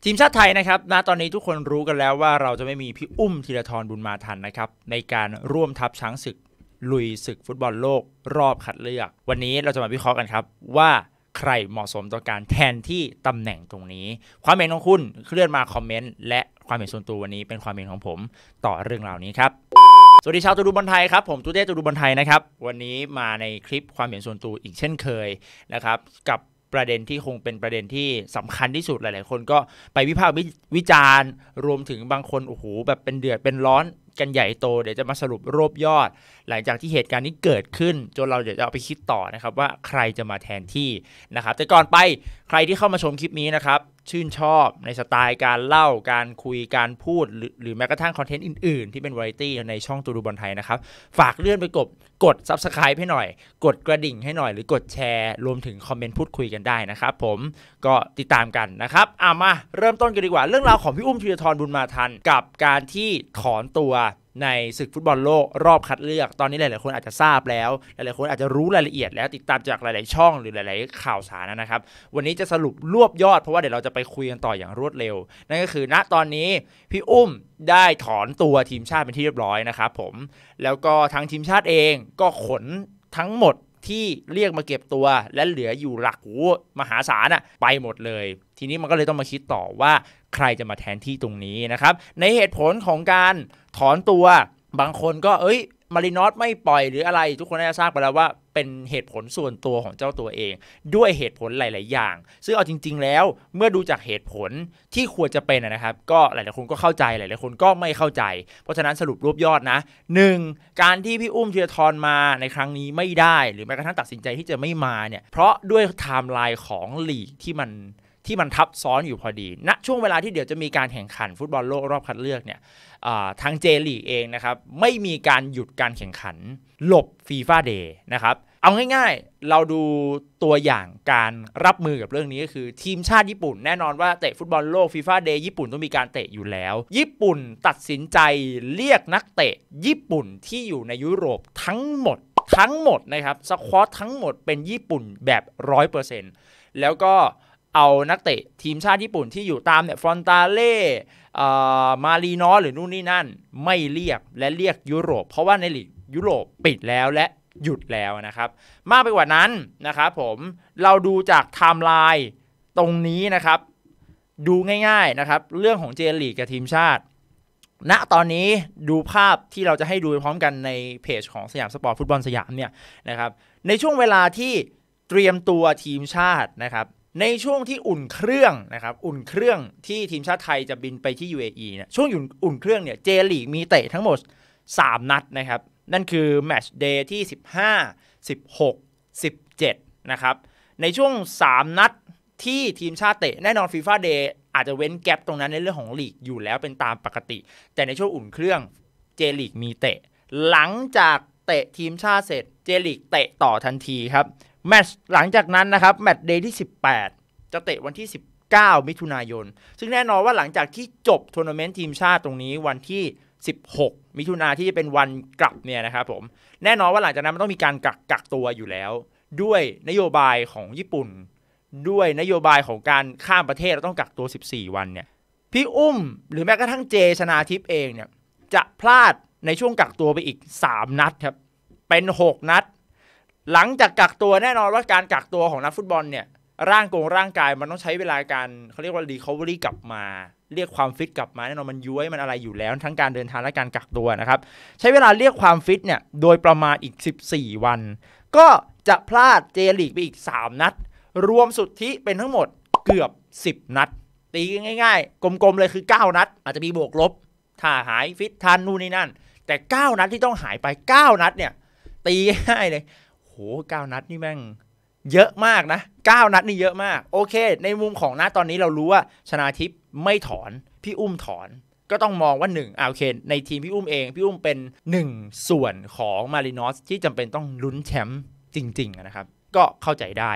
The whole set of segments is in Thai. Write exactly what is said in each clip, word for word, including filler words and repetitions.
ทีมชาติไทยนะครับณตอนนี้ทุกคนรู้กันแล้วว่าเราจะไม่มีพี่อุ้มธีรทรบุญมาทันนะครับในการร่วมทัพช้างศึกลุยศึกฟุตบอลโลกรอบคัดเลือกวันนี้เราจะมาวิเคราะห์กันครับว่าใครเหมาะสมต่อการแทนที่ตำแหน่งตรงนี้ความเห็นของคุณเคลื่อนมาคอมเมนต์และความเห็นส่วนตัววันนี้เป็นความเห็นของผมต่อเรื่องราวนี้ครับสวัสดีชาวตูดูบอลไทยครับผมตูเต้ตูดูบอลไทยนะครับวันนี้มาในคลิปความเห็นส่วนตัวอีกเช่นเคยนะครับกับประเด็นที่คงเป็นประเด็นที่สำคัญที่สุดหลายๆคนก็ไปวิพากษ์วิจารณ์รวมถึงบางคนโอ้โหแบบเป็นเดือดเป็นร้อนกันใหญ่โตเดี๋ยวจะมาสรุปรวบยอดหลังจากที่เหตุการณ์นี้เกิดขึ้นจนเราเดี๋ยวจะเอาไปคิดต่อนะครับว่าใครจะมาแทนที่นะครับแต่ก่อนไปใครที่เข้ามาชมคลิปนี้นะครับชื่นชอบในสไตล์การเล่าการคุยการพูดหรือหรือแม้กระทั่งคอนเทนต์อื่นๆที่เป็นวาไรตี้ในช่องตูดูบอลไทยนะครับฝากเลื่อนไปกดกด ซับสไครบ์ ให้หน่อยกดกระดิ่งให้หน่อยหรือกดแชร์รวมถึงคอมเมนต์พูดคุยกันได้นะครับผมก็ติดตามกันนะครับอ่ะมาเริ่มต้นกันดีกว่าเรื่องราวของพี่อุ้มธีรทรบุญมาทันกับการที่ถอนตัวในศึกฟุตบอลโลกรอบคัดเลือกตอนนี้หลายๆคนอาจจะทราบแล้วหลายๆคนอาจจะรู้รายละเอียดแล้วติดตามจากหลายๆช่องหรือหลายๆข่าวสารนะครับวันนี้จะสรุปรวบยอดเพราะว่าเดี๋ยวเราจะไปคุยกันต่ออย่างรวดเร็วนั่นก็คือณตอนนี้พี่อุ้มได้ถอนตัวทีมชาติเป็นที่เรียบร้อยนะครับผมแล้วก็ทางทีมชาติเองก็ขนทั้งหมดที่เรียกมาเก็บตัวและเหลืออยู่หลักหูมหาศาลอะไปหมดเลยทีนี้มันก็เลยต้องมาคิดต่อว่าใครจะมาแทนที่ตรงนี้นะครับในเหตุผลของการถอนตัวบางคนก็เอ้ยมารินอสไม่ปล่อยหรืออะไรทุกคนน่าจะทราบไปแล้วว่าเป็นเหตุผลส่วนตัวของเจ้าตัวเองด้วยเหตุผลหลายๆอย่างซึ่งเอาจริงๆแล้วเมื่อดูจากเหตุผลที่ควรจะเป็นนะครับก็หลายๆคนก็เข้าใจหลายๆคนก็ไม่เข้าใจเพราะฉะนั้นสรุปรวบยอดนะหนึ่งการที่พี่อุ้มธีรทรมาในครั้งนี้ไม่ได้หรือแม้กระทั่งตัดสินใจที่จะไม่มาเนี่ยเพราะด้วยไทม์ไลน์ของลีกที่มันที่มันทับซ้อนอยู่พอดีณนะช่วงเวลาที่เดี๋ยวจะมีการแข่งขันฟุตบอลโลกรอบคัดเลือกเนี่ยทางเจลีกเองนะครับไม่มีการหยุดการแข่งขันหลบฟีฟ่าเดย์นะครับเอาง่ายๆเราดูตัวอย่างการรับมือกับเรื่องนี้ก็คือทีมชาติญี่ปุ่นแน่นอนว่าเตะฟุตบอลโลกฟีฟ่าเดย์ญี่ปุ่นต้องมีการเตะอยู่แล้วญี่ปุ่นตัดสินใจเรียกนักเตะญี่ปุ่นที่อยู่ในยุโรปทั้งหมดทั้งหมดนะครับสควอตทั้งหมดเป็นญี่ปุ่นแบบ ร้อยเปอร์เซ็นต์ แล้วก็เอานักเตะทีมชาติญี่ปุ่นที่อยู่ตามเนี่ยฟรอนตาเล่มารีนอสหรือนู่นนี่นั่นไม่เรียกและเรียกยุโรปเพราะว่าในลีกยุโรปปิดแล้วและหยุดแล้วนะครับมากไปกว่านั้นนะครับผมเราดูจากไทม์ไลน์ตรงนี้นะครับดูง่ายๆนะครับเรื่องของเจลีกกับทีมชาติณตอนนี้ดูภาพที่เราจะให้ดูพร้อมกันในเพจของสยามสปอร์ตฟุตบอลสยามเนี่ยนะครับในช่วงเวลาที่เตรียมตัวทีมชาตินะครับในช่วงที่อุ่นเครื่องนะครับอุ่นเครื่องที่ทีมชาติไทยจะบินไปที่ ยู เอ อี เนี่ยช่วงอุ่นเครื่องเนี่ยเจลีกมีเตะทั้งหมดสามนัดนะครับนั่นคือแมตช์เดย์ที่สิบห้า สิบหก สิบเจ็ดนะครับในช่วงสามนัดที่ทีมชาติเตะแน่นอน FIFA Day อาจจะเว้นแกปตรงนั้นในเรื่องของลีกอยู่แล้วเป็นตามปกติแต่ในช่วงอุ่นเครื่องเจลีกมีเตะหลังจากเตะทีมชาติเสร็จเจลีกเตะต่อทันทีครับแมตช์หลังจากนั้นนะครับแมตช์เดย์ที่สิบแปดจะเตะวันที่สิบเก้ามิถุนายนซึ่งแน่นอนว่าหลังจากที่จบทัวร์นาเมนต์ทีมชาติตรงนี้วันที่สิบหกมิถุนายนที่จะเป็นวันกลับเนี่ยนะครับผมแน่นอนว่าหลังจากนั้นมันต้องมีการกักกักตัวอยู่แล้วด้วยนโยบายของญี่ปุ่นด้วยนโยบายของการข้ามประเทศเราต้องกักตัวสิบสี่วันเนี่ยพี่อุ้มหรือแม้กระทั่งเจชนาทิพย์เองเนี่ยจะพลาดในช่วงกักตัวไปอีกสามนัดครับเป็นหกนัดหลังจากกักตัวแน่นอนว่าการกักตัวของนักฟุตบอลเนี่ยร่างกงร่างกายมันต้องใช้เวลาการเขาเรียกว่า recovery กลับมาเรียกความฟิตกลับมาแน่นอนมันย้วยมันอะไรอยู่แล้วทั้งการเดินทางและการกักตัวนะครับใช้เวลาเรียกความฟิตเนี่ยโดยประมาณอีกสิบสี่วันก็จะพลาดเจลีกไปอีกสามนัดรวมสุทธิเป็นทั้งหมดเกือบสิบนัดตีง่ายๆกลมๆเลยคือเก้านัดอาจจะมีบวกลบถ้าหายฟิตทันนู่นนี่นั่นแต่เก้านัดที่ต้องหายไปเก้านัดเนี่ยตีง่ายเลยโหเก้านัดนี่แม่งเยอะมากนะเก้านัดนี่เยอะมากโอเคในมุมของณตอนนี้เรารู้ว่าชนาทิพย์ไม่ถอนพี่อุ้มถอนก็ต้องมองว่าหนึ่งอ่าโอเคในทีมพี่อุ้มเองพี่อุ้มเป็นหนึ่งส่วนของมารินอสที่จำเป็นต้องลุ้นแชมป์จริงๆนะครับก็เข้าใจได้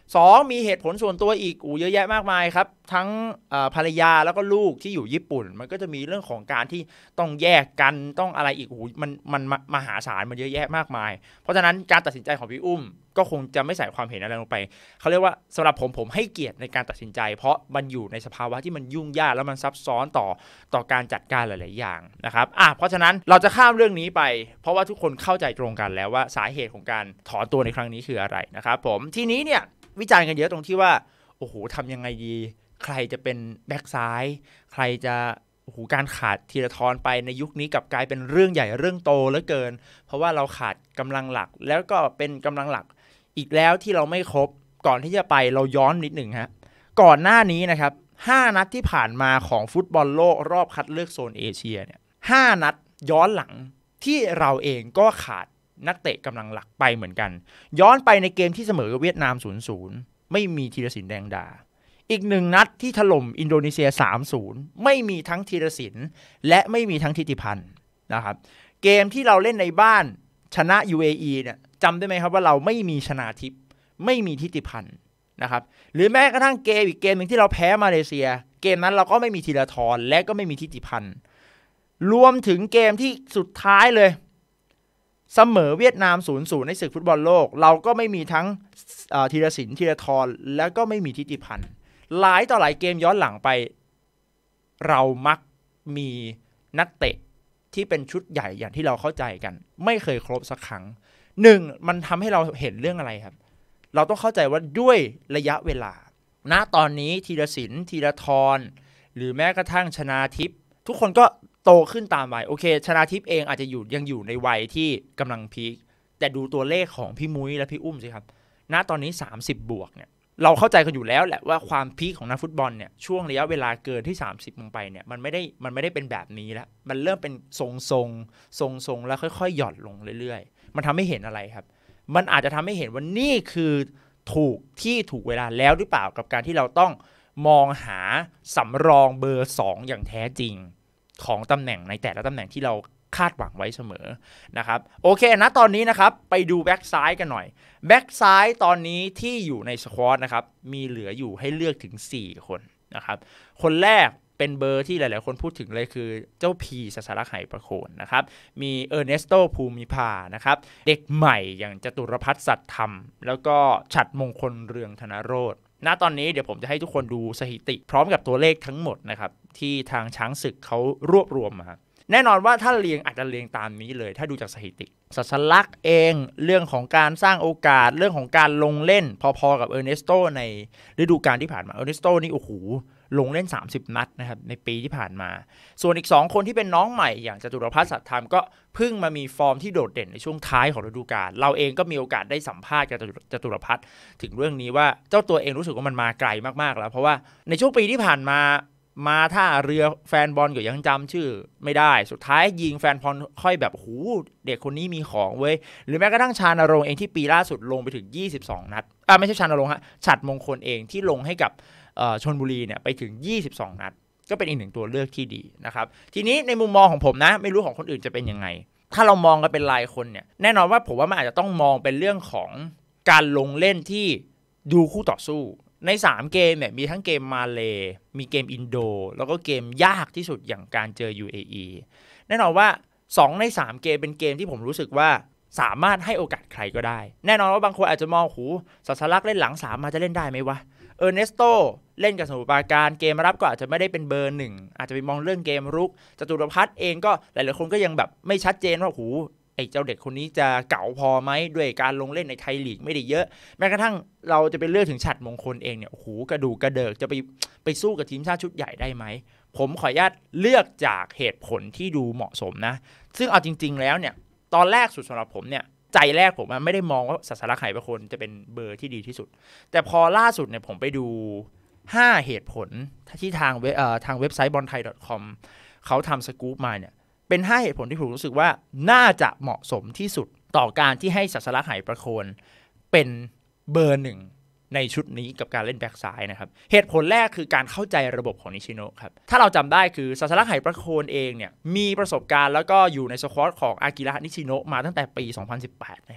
สองมีเหตุผลส่วนตัวอีกอูเยอะแยะมากมายครับทั้งภรรยาแล้วก็ลูกที่อยู่ญี่ปุ่นมันก็จะมีเรื่องของการที่ต้องแยกกันต้องอะไรอีกอูมันมันมหาศาลมันเยอะแยะมากมายเพราะฉะนั้นการตัดสินใจของพี่อุ้มก็คงจะไม่ใส่ความเห็นอะไรลงไปเขาเรียกว่าสำหรับผมผมให้เกียรติในการตัดสินใจเพราะมันอยู่ในสภาวะที่มันยุ่งยากแล้วมันซับซ้อนต่อต่อการจัดการหลายๆอย่างนะครับอ่ะเพราะฉะนั้นเราจะข้ามเรื่องนี้ไปเพราะว่าทุกคนเข้าใจตรงกันแล้วว่าสาเหตุของการถอนตัวในครั้งนี้คืออะไรนะครับผมทีนี้เนี่ยวิจารณ์กันเยอะตรงที่ว่าโอ้โหทำยังไงดีใครจะเป็นแบ็กซ้ายใครจะโอ้โหการขาดธีรทรไปในยุคนี้กลับกลายเป็นเรื่องใหญ่เรื่องโตเหลือเกินเพราะว่าเราขาดกำลังหลักแล้วก็เป็นกำลังหลักอีกแล้วที่เราไม่ครบก่อนที่จะไปเราย้อนนิดหนึ่งฮะก่อนหน้านี้นะครับห้านัดที่ผ่านมาของฟุตบอลโลกรอบคัดเลือกโซนเอเชียเนี่ยห้านัดย้อนหลังที่เราเองก็ขาดนักเตะกำลังหลักไปเหมือนกันย้อนไปในเกมที่เสมอกับเวียดนาม ศูนย์ศูนย์ ไม่มีธีรศิลป์แดงดาอีกหนึ่งนัดที่ถล่มอินโดนีเซีย สามศูนย์ ไม่มีทั้งธีรศิลป์และไม่มีทั้งทิติพันธ์นะครับเกมที่เราเล่นในบ้านชนะ ยู เอ อี เนี่ยจำได้ไหมครับว่าเราไม่มีชนาทิพย์ไม่มีทิติพันธ์นะครับหรือแม้กระทั่งเกมอีกเกมนึงที่เราแพ้มาเลเซียเกมนั้นเราก็ไม่มีธีรทรและก็ไม่มีทิติพันธ์รวมถึงเกมที่สุดท้ายเลยเสมอเวียดนาม ศูนย์ศูนย์ ในศึกฟุตบอลโลกเราก็ไม่มีทั้งธีรศิลป์ธีรทรแล้วก็ไม่มีทิติพันธ์หลายต่อหลายเกมย้อนหลังไปเรามักมีนักเตะที่เป็นชุดใหญ่อย่างที่เราเข้าใจกันไม่เคยครบสักครั้งหนึ่งมันทำให้เราเห็นเรื่องอะไรครับเราต้องเข้าใจว่าด้วยระยะเวลาณตอนนี้ธีรศิลป์ธีรทรหรือแม้กระทั่งชนาทิพย์ทุกคนก็โตขึ้นตามวัยโอเคชนาทิพย์เองอาจจะอยู่ยังอยู่ในวัยที่กำลังพีคแต่ดูตัวเลขของพี่มุ้ยและพี่อุ้มสิครับณตอนนี้สามสิบบวกเนี่ยเราเข้าใจกันอยู่แล้วแหละว่าความพีคของนักฟุตบอลเนี่ยช่วงระยะเวลาเกินที่สามสิบลงไปเนี่ยมันไม่ได้มันไม่ได้เป็นแบบนี้แล้วมันเริ่มเป็นทรงทรงทรงทรงแล้วค่อยๆหย่อนลงเรื่อยๆมันทำให้เห็นอะไรครับมันอาจจะทำให้เห็นว่านี่คือถูกที่ถูกเวลาแล้วหรือเปล่ากับการที่เราต้องมองหาสำรองเบอร์สองอย่างแท้จริงของตำแหน่งในแต่ละตำแหน่งที่เราคาดหวังไว้เสมอนะครับโอเคนะตอนนี้นะครับไปดูแบ็กซ้ายกันหน่อยแบ็กซ้ายตอนนี้ที่อยู่ในสควอตนะครับมีเหลืออยู่ให้เลือกถึงสี่คนนะครับคนแรกเป็นเบอร์ที่หลายๆคนพูดถึงเลยคือเจ้าพีศาสลักษ์ไหประโคนนะครับมีเออร์เนสโตภูมิภานะครับเด็กใหม่อย่างจตุรพัฒน์สัตย์ธรรมแล้วก็ฉัตรมงคลเรืองธนโรจน์ณตอนนี้เดี๋ยวผมจะให้ทุกคนดูสถิติพร้อมกับตัวเลขทั้งหมดนะครับที่ทางช้างศึกเขารวบรวมมาแน่นอนว่าถ้าเรียงอาจจะเรียงตามนี้เลยถ้าดูจากสถิติศาสลักษ์เองเรื่องของการสร้างโอกาสเรื่องของการลงเล่นพอๆกับเออร์เนสโตในฤดูกาลที่ผ่านมาเออร์เนสโตนี่โอ้โหลงเล่นสามสิบนัดนะครับในปีที่ผ่านมาส่วนอีกสองคนที่เป็นน้องใหม่อย่างจตุรพัฒน์สัตย์ธรรมก็เพิ่งมามีฟอร์มที่โดดเด่นในช่วงท้ายของฤดูกาลเราเองก็มีโอกาสได้สัมภาษณ์กับจตุรพัฒน์ถึงเรื่องนี้ว่าเจ้าตัวเองรู้สึกว่ามันมาไกลมากๆแล้วเพราะว่าในช่วงปีที่ผ่านมามาท่าเรือแฟนบอลก็ยังจำชื่อไม่ได้สุดท้ายยิงแฟนบอลค่อยแบบโหเด็กคนนี้มีของเว้ยหรือแม้กระทั่งชานรงค์เองที่ปีล่าสุดลงไปถึงยี่สิบสองนัดอ่าไม่ใช่ชานรงค์ฮะฉัตรมงคลเองที่ลงให้กับชลบุรีเนี่ยไปถึงยี่สิบสองนัดก็เป็นอีกหนึ่งตัวเลือกที่ดีนะครับทีนี้ในมุมมองของผมนะไม่รู้ของคนอื่นจะเป็นยังไงถ้าเรามองกันเป็นรายคนเนี่ยแน่นอนว่าผมว่ามันอาจจะต้องมองเป็นเรื่องของการลงเล่นที่ดูคู่ต่อสู้ในสามเกมเนี่ยมีทั้งเกมมาเลมีเกมอินโดแล้วก็เกมยากที่สุดอย่างการเจอ ยู เอ อี แน่นอนว่าสองในสามเกมเป็นเกมที่ผมรู้สึกว่าสามารถให้โอกาสใครก็ได้แน่นอนว่าบางคนอาจจะมองหูศาสลักษ์เล่นหลังสามมาจะเล่นได้ไหมวะเออร์เนสโตเล่นกับสมุทรปราการเกมรับก็อาจจะไม่ได้เป็นเบอร์หนึ่งอาจจะไปมองเรื่องเกมรุกจตุรพัฒน์เองก็หลายๆคนก็ยังแบบไม่ชัดเจนว่าหูไอ้เจ้าเด็กคนนี้จะเก๋าพอไหมด้วยการลงเล่นในไทยลีกไม่ได้เยอะแม้กระทั่งเราจะไปเลือกถึงฉัตรมงคลเองเนี่ยโอ้โหกระดูกกระเดิกจะไปไปสู้กับทีมชาติชุดใหญ่ได้ไหมผมขออนุญาตเลือกจากเหตุผลที่ดูเหมาะสมนะซึ่งเอาจริงๆแล้วเนี่ยตอนแรกสุดสำหรับผมเนี่ยใจแรกผมไม่ได้มองว่าศาสลักษ์ไหประโคนจะเป็นเบอร์ที่ดีที่สุดแต่พอล่าสุดเนี่ยผมไปดูห้าเหตุผลที่ทางเว็บเอ่อทางเว็บไซต์ บอลไทย ดอท คอม เขาทำสกู๊ปมาเนี่ยเป็นห้าเหตุผลที่ผมรู้สึกว่าน่าจะเหมาะสมที่สุดต่อการที่ให้ศาสลักษ์ไหประโคนเป็นเบอร์หนึ่งในชุดนี้กับการเล่นแบ็กซ้ายนะครับเหตุผลแรกคือการเข้าใจระบบของนิชิโนะครับถ้าเราจำได้คือศาสลักษ์ไหประโคนเองเนี่ยมีประสบการณ์แล้วก็อยู่ในสควอตของอากิระนิชิโนะมาตั้งแต่ปีสองพันสิบแปดนะครับ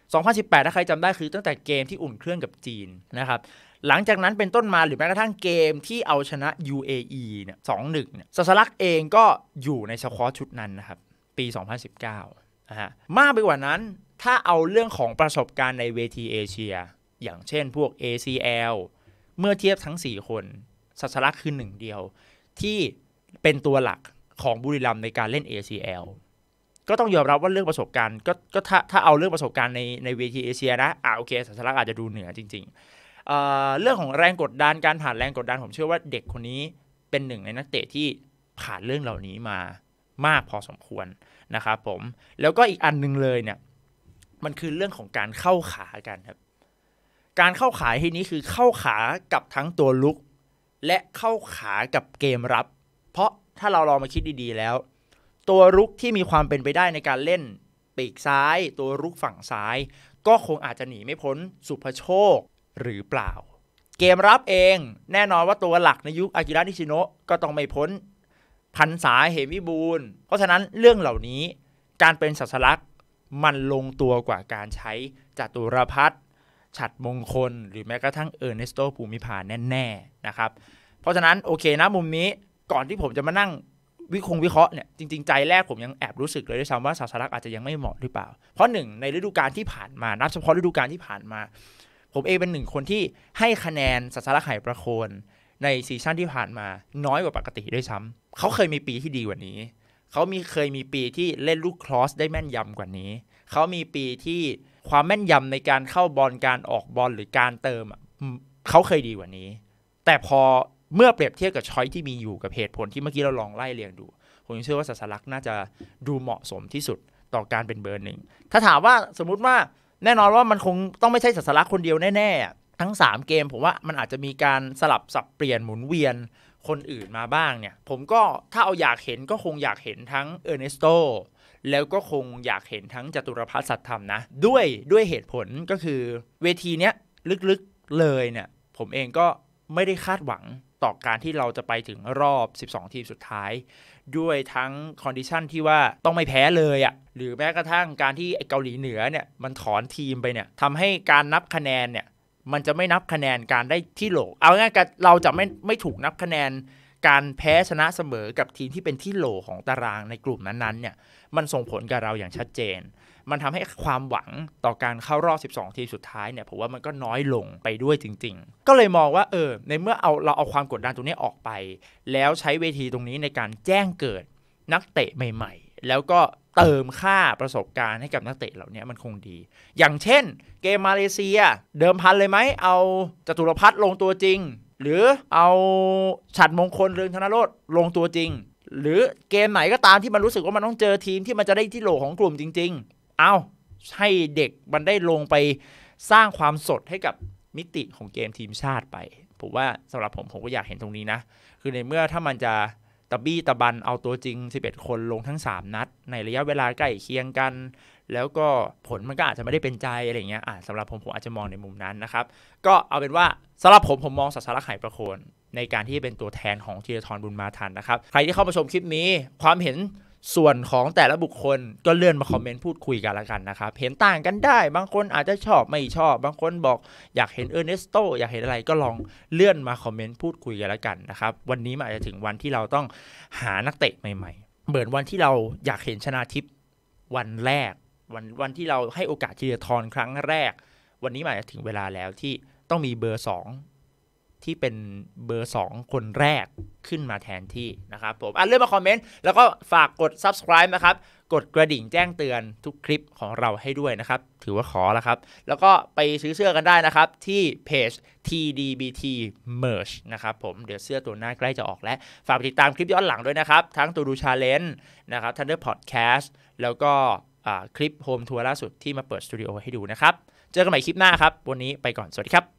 สองพันสิบแปดถ้าใครจำได้คือตั้งแต่เกมที่อุ่นเครื่องกับจีนนะครับหลังจากนั้นเป็นต้นมาหรือแม้กระทั่งเกมที่เอาชนะ ยู เอ อี เนี่ย สองหนึ่ง เนี่ยซาซาลักเองก็อยู่ในสควอตชุดนั้นนะครับปีสองพันสิบเก้านะฮะมากไปกว่านั้นถ้าเอาเรื่องของประสบการณ์ในเวทีเอเชียอย่างเช่นพวก เอ ซี แอล เมื่อเทียบทั้งสี่คนซาซาลักคือหนึ่งเดียวที่เป็นตัวหลักของบุรีรัมย์ในการเล่น เอ ซี แอล ก็ต้องยอมรับว่าเรื่องประสบการณ์ก็ก็ถ้าถ้าเอาเรื่องประสบการณ์ในในเวทีเอเชียนะอ่ะโอเคซาซาลักอาจจะดูเหนือจริงๆ เอ่อ เรื่องของแรงกดดันการผ่านแรงกดดันผมเชื่อว่าเด็กคนนี้เป็นหนึ่งในนักเตะที่ผ่านเรื่องเหล่านี้มามากพอสมควรนะครับผมแล้วก็อีกอันนึงเลยเนี่ยมันคือเรื่องของการเข้าขากันครับการเข้าขาที่นี้คือเข้าขากับทั้งตัวลุกและเข้าขากับเกมรับเพราะถ้าเราลองมาคิดดีๆแล้วตัวรุกที่มีความเป็นไปได้ในการเล่นปีกซ้ายตัวรุกฝั่งซ้ายก็คงอาจจะหนีไม่พ้นสุภโชคหรือเปล่าเกมรับเองแน่นอนว่าตัวหลักในยุคอากิระนิชิโนะก็ต้องไม่พ้นพันษาเหมวิบูลย์เพราะฉะนั้นเรื่องเหล่านี้การเป็นศาสลักมันลงตัวกว่าการใช้จตุรพัฒน์ฉัตรมงคลหรือแม้กระทั่งเออร์เนสโตภูมิพาแน่ๆนะครับเพราะฉะนั้นโอเคนะมุมนี้ก่อนที่ผมจะมานั่งวิคงวิเคราะห์เนี่ยจริงๆใจแรกผมยังแอบรู้สึกเลยด้วยซ้ำว่าศาสลักอาจจะยังไม่เหมาะหรือเปล่าเพราะหนึ่งในฤดูกาลที่ผ่านมานับเฉพาะฤดูกาลที่ผ่านมาผมเองเป็นหนึ่งคนที่ให้คะแนนศาสลักไหประโคนในซีซั่นที่ผ่านมาน้อยกว่าปกติด้วยซ้ำเขาเคยมีปีที่ดีกว่านี้เขามีเคยมีปีที่เล่นลูกครอสได้แม่นยำกว่านี้เขามีปีที่ความแม่นยำในการเข้าบอลการออกบอลหรือการเติมเขาเคยดีกว่านี้แต่พอเมื่อเปรียบเทียบกับช้อยที่มีอยู่กับเหตุผลที่เมื่อกี้เราลองไล่เรียงดูผมเชื่อว่าศาสลักน่าจะดูเหมาะสมที่สุดต่อการเป็นเบอร์หนึ่งถ้าถามว่าสมมุติว่าแน่นอนว่ามันคงต้องไม่ใช่ศาสลักคนเดียวแน่ๆทั้งสามเกมผมว่ามันอาจจะมีการสลับสับเปลี่ยนหมุนเวียนคนอื่นมาบ้างเนี่ยผมก็ถ้าเอาอยากเห็นก็คงอยากเห็นทั้งเออร์เนสโตแล้วก็คงอยากเห็นทั้งจตุรพัฒน์สัตย์ธรรมนะด้วยด้วยเหตุผลก็คือเวทีเนี้ยลึกๆเลยเนี่ยผมเองก็ไม่ได้คาดหวังต่อการที่เราจะไปถึงรอบสิบสองทีมสุดท้ายด้วยทั้งคอนดิชันที่ว่าต้องไม่แพ้เลยอ่ะหรือแม้กระทั่งการที่เกาหลีเหนือเนี่ยมันถอนทีมไปเนี่ยทำให้การนับคะแนนเนี่ยมันจะไม่นับคะแนนการได้ที่โหลเอาง่ายๆเราจะไม่ไม่ถูกนับคะแนนการแพ้ชนะเสมอกับทีมที่เป็นที่โหลของตารางในกลุ่มนั้นๆเนี่ยมันส่งผลกับเราอย่างชัดเจนมันทำให้ความหวังต่อการเข้ารอบสิบสองทีมสุดท้ายเนี่ยผมว่ามันก็น้อยลงไปด้วยจริงๆก็เลยมองว่าเออในเมื่อเอาเราเอาความกดดันตรงนี้ออกไปแล้วใช้เวทีตรงนี้ในการแจ้งเกิดนักเตะใหม่ๆแล้วก็เติมค่าประสบการณ์ให้กับนักเตะเหล่านี้มันคงดีอย่างเช่นเกมมาเลเซียเดิมพันเลยไหมเอาจตุรพัฒน์ลงตัวจริงหรือเอาฉัตรมงคลเรืองธนโรจน์ลงตัวจริงหรือเกมไหนก็ตามที่มันรู้สึกว่ามันต้องเจอทีมที่มันจะได้ที่โหลของกลุ่มจริงๆเอาให้เด็กมันได้ลงไปสร้างความสดให้กับมิติของเกมทีมชาติไปผมว่าสำหรับผมผมก็อยากเห็นตรงนี้นะคือในเมื่อถ้ามันจะตะบี้ตะบันเอาตัวจริงสิบเอ็ดคนลงทั้งสามนัดในระยะเวลาใกล้เคียงกันแล้วก็ผลมันก็อาจจะไม่ได้เป็นใจอะไรเงี้ยอ่ะสำหรับผมผมอาจจะมองในมุมนั้นนะครับก็เอาเป็นว่าสำหรับผมผมมองศาสลักไหประโคนในการที่เป็นตัวแทนของธีรทรบุญมาทันนะครับใครที่เข้ามาชมคลิปนี้ความเห็นส่วนของแต่ละบุคคลก็เลื่อนมาคอมเมนต์พูดคุยกันละกันนะครับเห็นต่างกันได้บางคนอาจจะชอบไม่ชอบบางคนบอกอยากเห็นเออร์เนสโตอยากเห็นอะไรก็ลองเลื่อนมาคอมเมนต์พูดคุยกันละกันนะครับวันนี้มันอาจจะถึงวันที่เราต้องหานักเตะใหม่ๆเหมือนวันที่เราอยากเห็นชนาทิพย์วันแรกวันวันที่เราให้โอกาสธีรทรครั้งแรกวันนี้มันอาจจะถึงเวลาแล้วที่ต้องมีเบอร์สองที่เป็นเบอร์สองคนแรกขึ้นมาแทนที่นะครับผมอ่ะเลื่อนมาคอมเมนต์แล้วก็ฝากกด ซับสไครบ์ นะครับกดกระดิ่งแจ้งเตือนทุกคลิปของเราให้ด้วยนะครับถือว่าขอแล้วครับแล้วก็ไปซื้อเสื้อกันได้นะครับที่เพจ ที ดี บี ที Merch นะครับผมเดี๋ยวเสื้อตัวหน้าใกล้จะออกแล้วฝากติดตามคลิปย้อนหลังด้วยนะครับทั้งตัวดูชาเลนจ์นะครับ Thunder Podcast แล้วก็คลิปโฮมทัวร์ล่าสุดที่มาเปิดสตูดิโอให้ดูนะครับเจอกันใหม่คลิปหน้าครับวันนี้ไปก่อนสวัสดีครับ